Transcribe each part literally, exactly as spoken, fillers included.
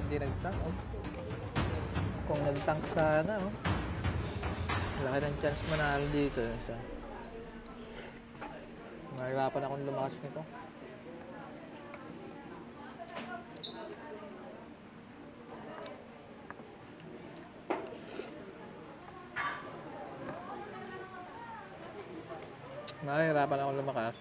hindi nag-tank. Oh. Kung nag-tank sana, oh. Laki ng chance manalo dito. Isa. Mahirapan akong lumakas nito. Mahirapan akong lumakas.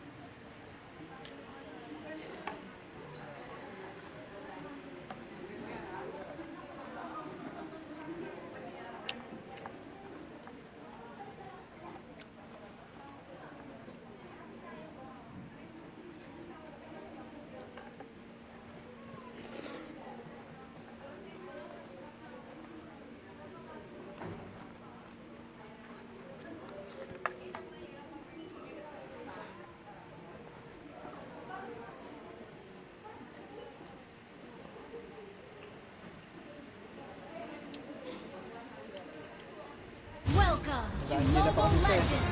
To Mobile Legends!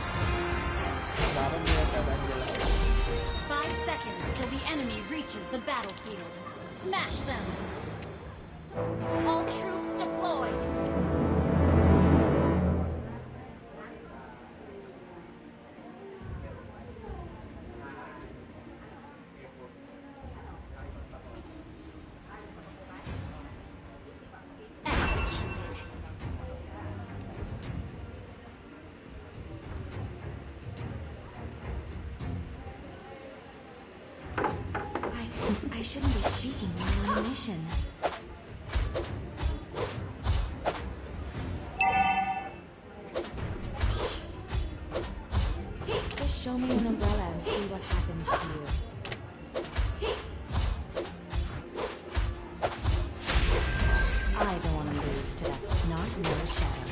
Five seconds till the enemy reaches the battlefield. Smash them! All troops deployed! I shouldn't be speaking while on a mission. Just show me an umbrella and see what happens to you. I don't want to lose to that snot-nosed shadow.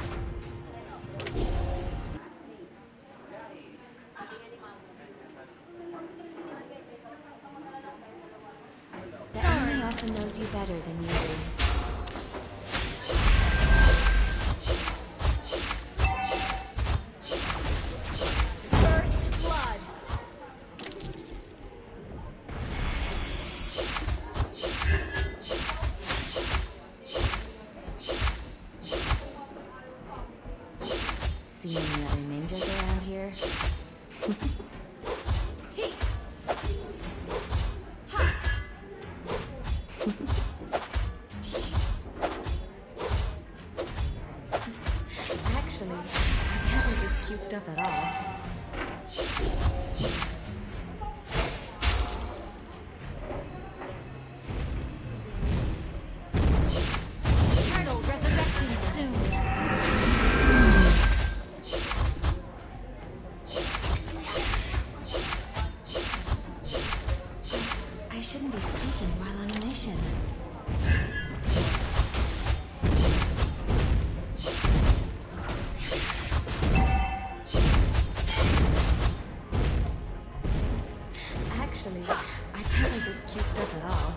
Knows you better than you do. First blood. See any other ninjas around here? Actually, I can't resist cute stuff at all. Turtle resurrecting soon. I shouldn't be speaking while on a mission. Actually, I can't resist cute stuff at all.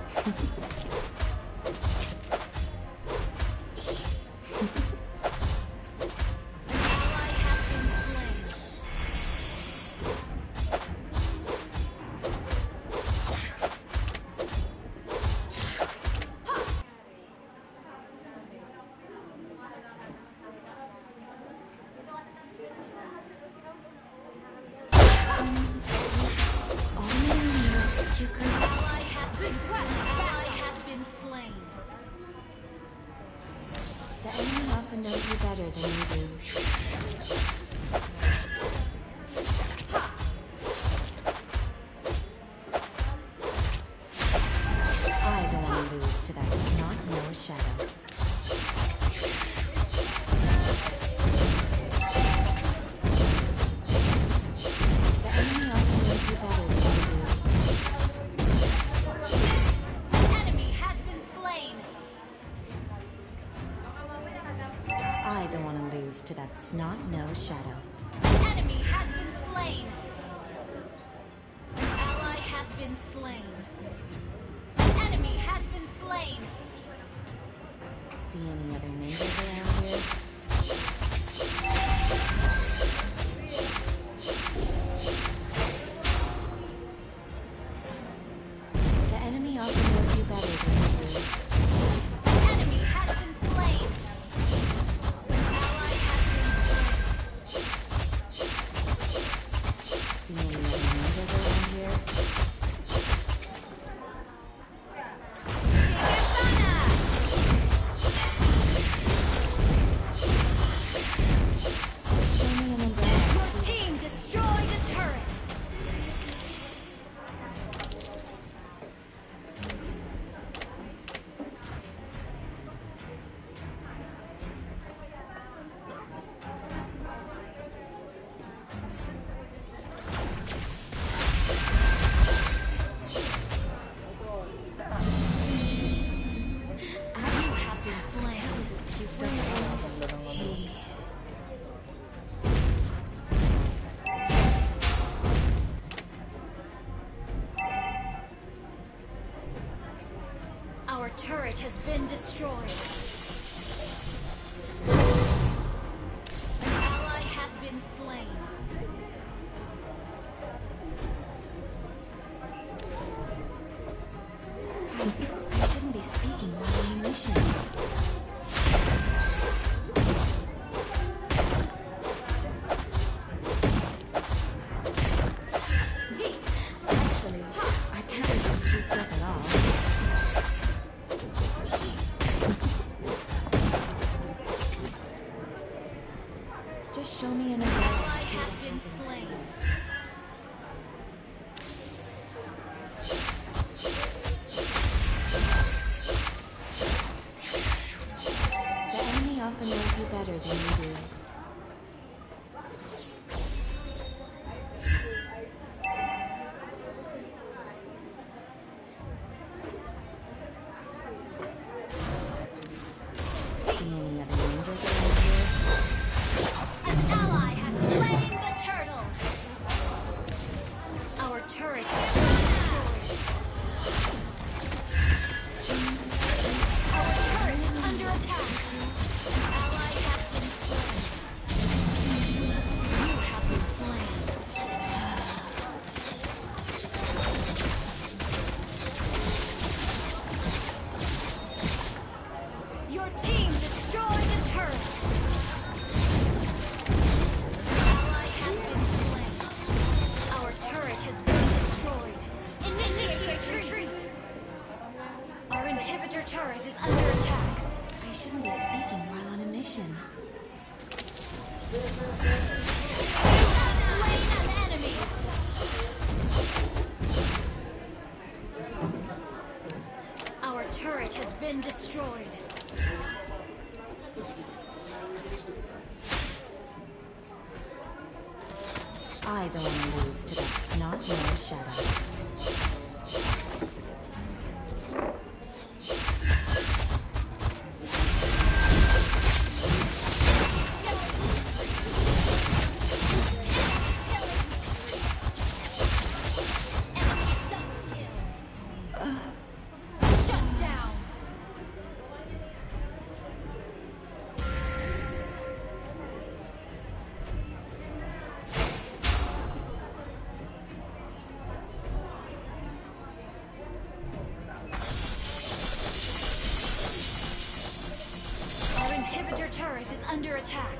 An ally has been slain. You could. Ally has been quest. Ally has been slain. The enemy often knows you better than you do. I don't want to lose to that snot-nosed shadow. The enemy often knows you better than you do. I don't want to lose to that snot-nosed shadow. An enemy has been slain. An ally has been slain. An enemy has been slain. See any other ninjas around here? The enemy often knows you better than you do. Our turret has been destroyed. An ally has been slain. I shouldn't be speaking while on a mission. Actually, I can't resist sweet stuff at all. Just show me an ally has been slain. The enemy often knows you better than you do. See any other ninjas around here? An ally has slain the turtle! Our turret has been destroyed. Our turret is under attack. An ally has been slain. You have been slain. Your team destroyed the turret. Ally has been slain. Our turret has been destroyed. Initiate retreat. Our inhibitor turret is under attack. I shouldn't be speaking while on a mission. You have slain an enemy. Our turret has been destroyed. I don't want to lose to that snot-nosed shadow. Shut down. Our inhibitor turret is under attack.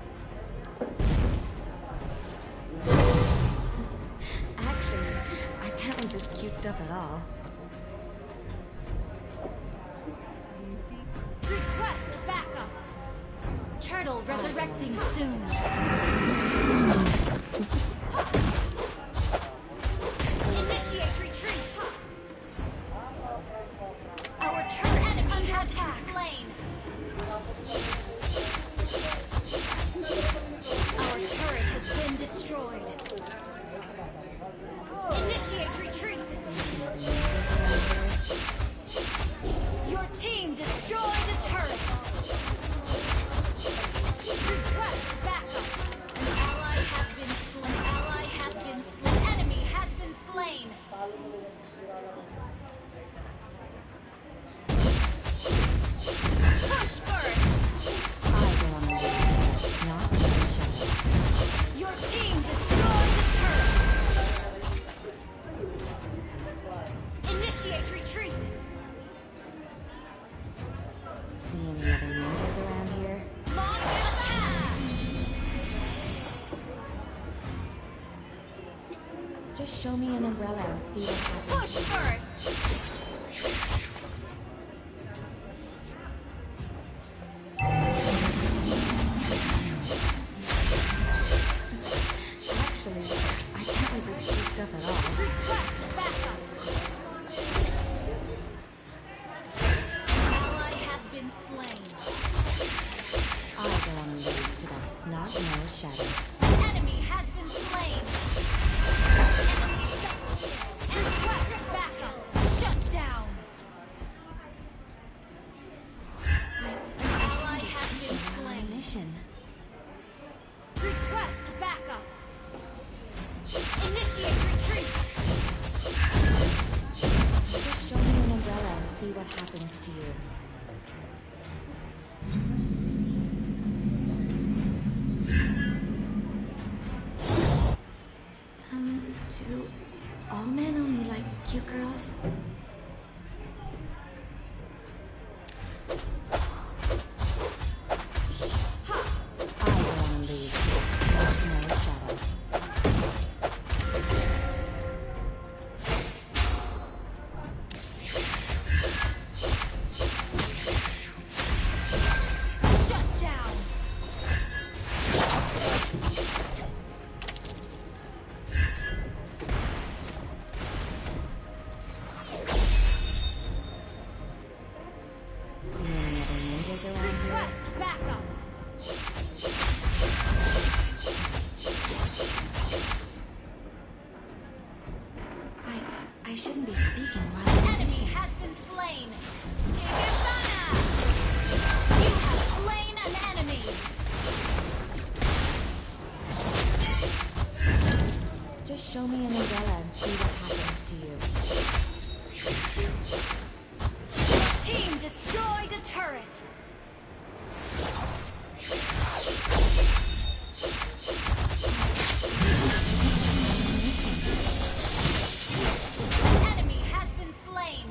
Actually, I can't resist cute stuff at all. Request backup. Turtle resurrecting soon. Initiate retreat. Our turret is under attack. Slain. Our turret has been destroyed. Initiate retreat. Your team destroyed the turret. Request backup. An ally has been slain. An ally has been slain. An enemy has been slain. Push first. I go on the list. Not the shadow. Your team destroyed the turret. Initiate retreat. See any other ninjas around here? Launch an attack! Just show me an umbrella and see what happens. Push first! Actually, I can't resist cute stuff at all. Request backup! Ally has been slain. I go on the lose to that snot-nosed shadow. An enemy has been slain. Enemy double. And request backup. what happens to you. Um, do all men only like cute girls? I shouldn't be speaking while An I'm enemy fishing. has been slain. Igibana! You have slain an enemy. Just show me an umbrella and see what happens to you. Team destroyed a turret. An enemy has been slain.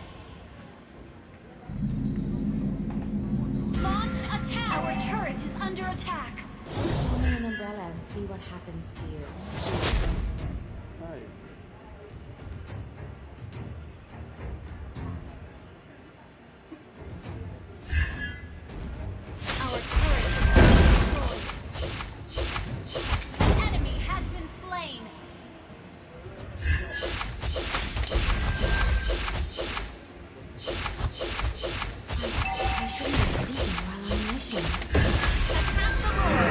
Launch attack. Our turret is under attack. Show me an umbrella and see what happens to you. Ay. Our turret has been destroyed. An enemy has been slain. I shouldn't be speaking while I'm fishing. Attack the Lord.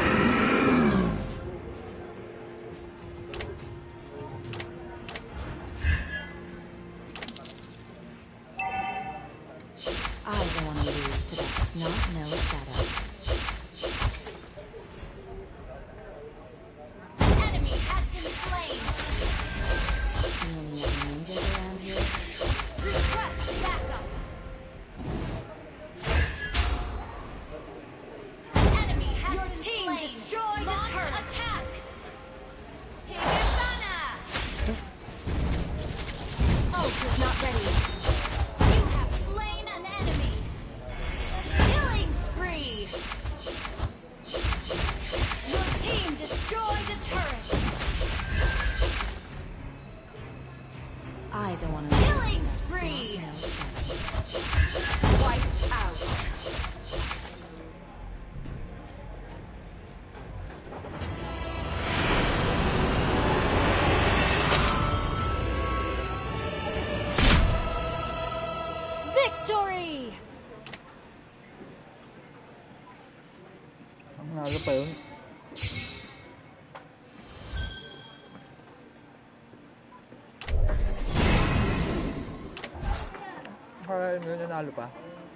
I don't want to lose to that snot-nosed shadow. An enemy has been slain. See any other ninjas around here? Request backup. Enemy has Your been team slain. destroyed Launch a turret. attack. Higibana! Ult is not ready. You have slain an enemy. Killing spree. Your team destroyed a turret. I don't want to Killing lose to that spree. snot-nosed shadow. Wiped out. Victory! Ang nalo pa yun. Akala nyo nanalo pa.